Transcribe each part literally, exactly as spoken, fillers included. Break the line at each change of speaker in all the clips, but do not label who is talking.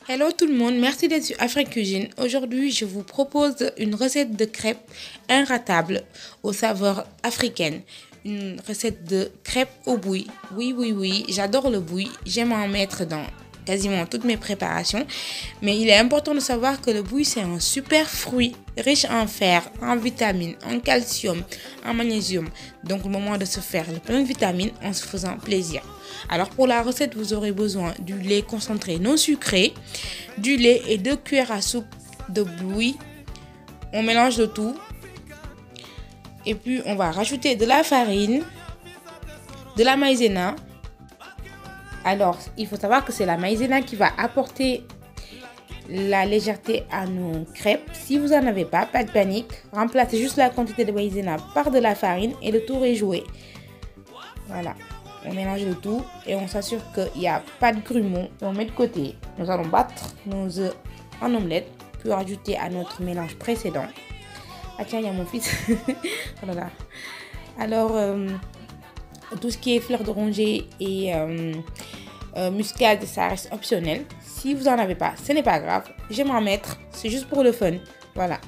Hello tout le monde, merci d'être sur Africuisine. Aujourd'hui, je vous propose une recette de crêpes inratable aux saveurs africaines. Une recette de crêpes au bouilli. Oui, oui, oui, j'adore le bouilli. J'aime en mettre dans quasiment toutes mes préparations. Mais il est important de savoir que le bouilli, c'est un super fruit riche en fer, en vitamines, en calcium, en magnésium. Donc, le moment de se faire le plein de vitamines en se faisant plaisir. Alors, pour la recette, vous aurez besoin du lait concentré non sucré, du lait et deux cuillères à soupe de bouilli. On mélange le tout. Et puis, on va rajouter de la farine, de la maïzena. Alors, il faut savoir que c'est la maïzena qui va apporter la légèreté à nos crêpes. Si vous n'en avez pas, pas de panique. Remplacez juste la quantité de maïzena par de la farine et le tour est joué. Voilà. On mélange le tout et on s'assure qu'il n'y a pas de grumeaux. On met de côté. Nous allons battre nos œufs en omelette, puis rajouter à notre mélange précédent. Ah tiens, il y a mon fils. Voilà. Alors, euh, tout ce qui est fleur d'oranger et euh, euh, muscade, ça reste optionnel. Si vous n'en avez pas, ce n'est pas grave. J'aime en mettre. C'est juste pour le fun. Voilà.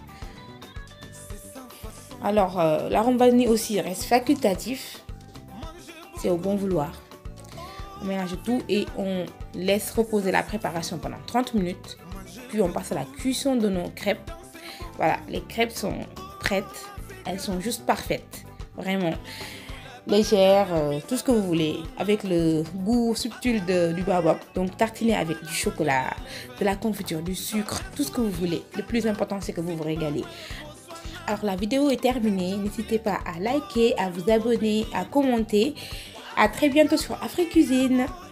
Alors, euh, l'arôme vanille aussi reste facultatif. C'est au bon vouloir. On mélange tout et on laisse reposer la préparation pendant trente minutes. Puis on passe à la cuisson de nos crêpes. Voilà, les crêpes sont prêtes. Elles sont juste parfaites. Vraiment légères, euh, tout ce que vous voulez. Avec le goût subtil de, du baobab. Donc tartiner avec du chocolat, de la confiture, du sucre, tout ce que vous voulez. Le plus important, c'est que vous vous régalez. Alors la vidéo est terminée. N'hésitez pas à liker, à vous abonner, à commenter. À très bientôt sur Africuisine.